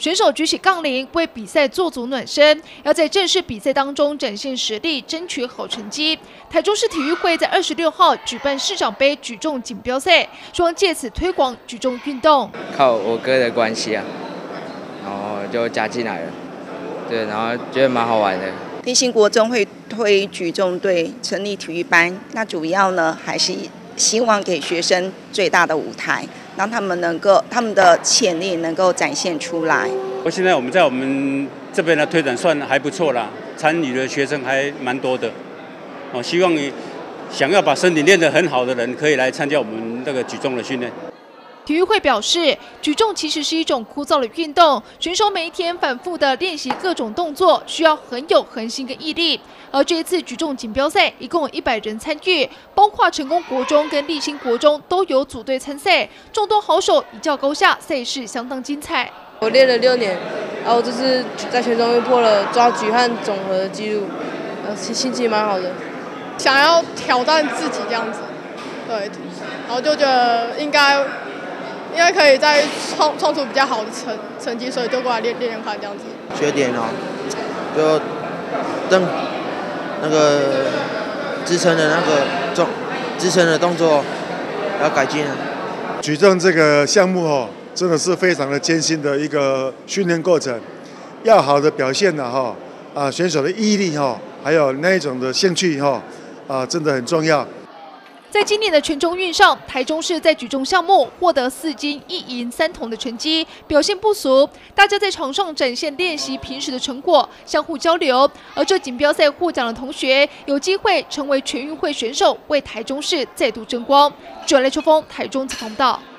选手举起杠铃为比赛做足暖身，要在正式比赛当中展现实力，争取好成绩。台中市体育会在26号举办市长杯举重锦标赛，希望借此推广举重运动。 靠我哥的关系啊，然后就加进来了，对，然后觉得蛮好玩的。 立新国中会推举重队，成立体育班，那主要呢还是希望给学生最大的舞台，让他们的潜力能够展现出来。 现在我们在我们这边的推展算还不错啦，参与的学生还蛮多的。希望想要把身体练得很好的人，可以来参加我们这个举重的训练。 体育会表示，举重其实是一种枯燥的运动，选手每一天反复的练习各种动作，需要很有恒心跟毅力。而这一次举重锦标赛一共有100人参与，包括成功国中跟立新国中都有组队参赛，众多好手一较高下，赛事相当精彩。 我练了6年，然后这次在全中运破了抓举和总和的纪录，心情蛮好的。 想要挑战自己这样子，对，然后就觉得应该可以再创出比较好的成绩，所以就过来练看这样子。 缺点哦，就那个支撑的动作要改进啊。 举重这个项目哦，真的是非常的艰辛的一个训练过程，要好的表现呢选手的毅力还有那一种的兴趣真的很重要。 在今年的全中运上，台中市在举重项目获得4金1银3铜的成绩，表现不俗。大家在场上展现练习平时的成果，相互交流。而这锦标赛获奖的同学，有机会成为全运会选手，为台中市再度争光。主来秋风，台中采访报道。